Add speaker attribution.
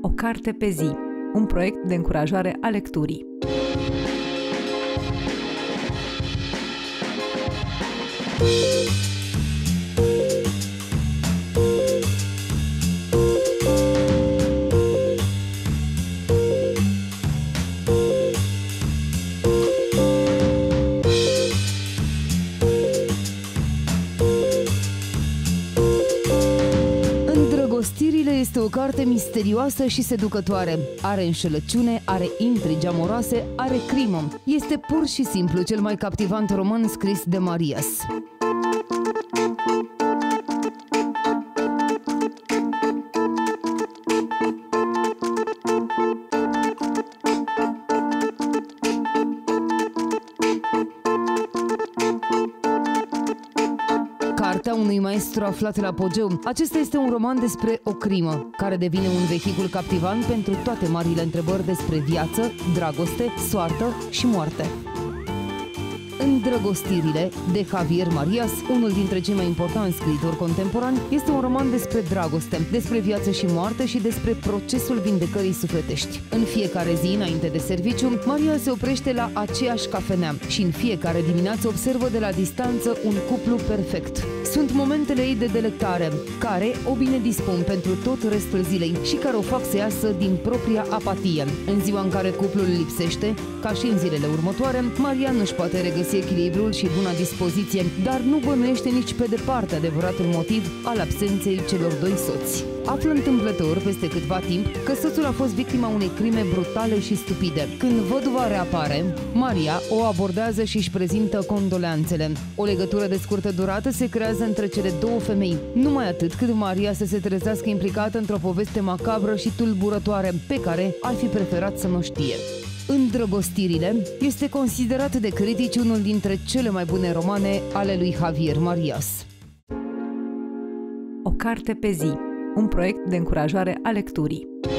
Speaker 1: O carte pe zi, un proiect de încurajare a lecturii.
Speaker 2: Îndrăgostirile este o carte misterioasă și seducătoare. Are înșelăciune, are intrigi amoroase, are crimă. Este pur și simplu cel mai captivant roman scris de Marias. Cartea unui maestru aflat la apogeu. Acesta este un roman despre o crimă, care devine un vehicul captivant pentru toate marile întrebări despre viață, dragoste, soartă și moarte. Îndrăgostirile, de Javier Marias, unul dintre cei mai importanți scriitori contemporani, este un roman despre dragoste, despre viață și moarte și despre procesul vindecării sufletești. În fiecare zi, înainte de serviciu, Maria se oprește la aceeași cafenea și în fiecare dimineață observă de la distanță un cuplu perfect. Sunt momentele ei de delectare, care o bine dispun pentru tot restul zilei și care o fac să iasă din propria apatie. În ziua în care cuplul lipsește, ca și în zilele următoare, Maria nu-și poate regăsi echilibrul și buna dispoziție, dar nu bănuiește nici pe departe adevăratul motiv al absenței celor doi soți. Află întâmplător, peste câtva timp, că soțul a fost victima unei crime brutale și stupide. Când văduva reapare, Maria o abordează și își prezintă condoleanțele. O legătură de scurtă durată se creează între cele două femei. Numai atât cât Maria să se trezească implicată într-o poveste macabră și tulburătoare, pe care ar fi preferat să nu știe. Îndrăgostirile este considerat de critici unul dintre cele mai bune romane ale lui Javier Marias.
Speaker 1: O carte pe zi, un proiect de încurajare a lecturii.